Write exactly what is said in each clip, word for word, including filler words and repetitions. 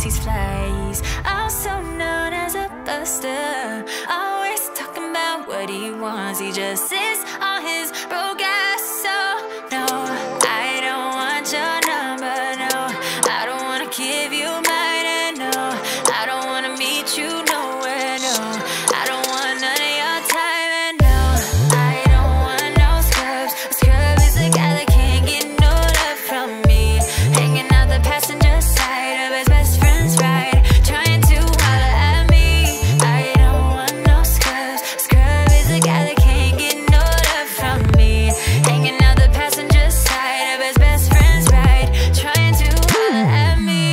sees flies. Also known as a buster, always talking about what he wants. He just sits on his broke ass. So no, I don't want your number. No, I don't wanna give you mine. And no, I don't wanna meet you nowhere. No, I don't want none of your time. And no, I don't want no scrubs. A scrub is a guy that can't get no love from me, hanging out the passenger side of his best friend's ride, trying to holler at me. I don't want no scrubs. A scrub is a guy that can't get no love from me, hanging out the passenger side of his best friend's ride, trying to holler at me.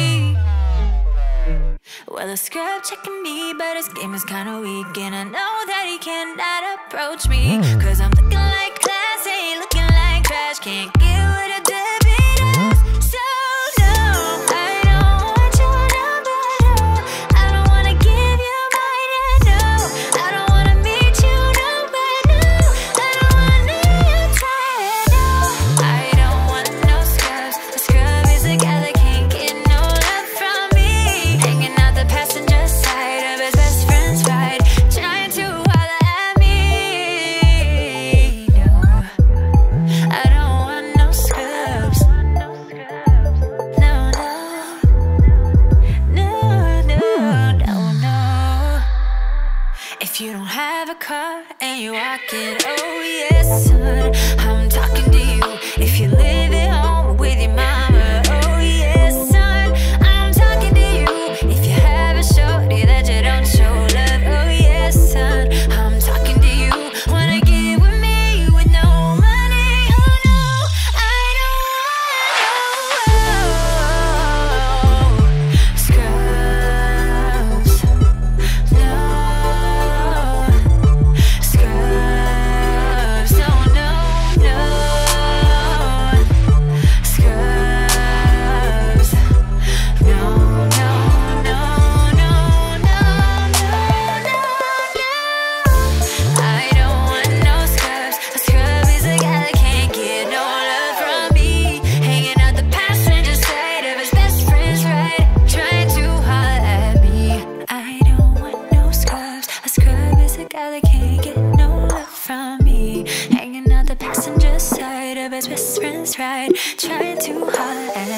Well, a scrub checking me, but his game is kinda weak, and I know that he cannot approach me, cause I'm looking like class, ain't looking like trash, can't get what a debit is. So no, I don't want your number. No, I don't wanna give you mine. And no, I don't wanna meet you nowhere. No, I don't want none of your time. No, I don't want no scrubs. A scrub is a guy that can't get no love from me, hanging out the passenger side of his best friend's ride, trying to holler at me. No, I don't want no scrubs. No, no, no, no, no, no. If you don't have a car and you're walking, oh yes, son, I'm talking to you. If you live at home with your mama, oh yes, son, I'm talking to you. If you have a shorty that you don't show love, oh yes, son, I'm talking to you. Wanna get with me with no money? Oh no, I don't want no scrubs. No scrubs. No, no, no scrubs. No, no, no, no, no, no, no, no. I don't want no scrubs. A scrub is a guy that can't get no love from me, hanging out the passenger side of his best friend's ride, trying to holler at me. I don't want no scrubs. A scrub is a guy that can't get no love from me, hanging out the passenger side of his best friend's ride, trying to holler at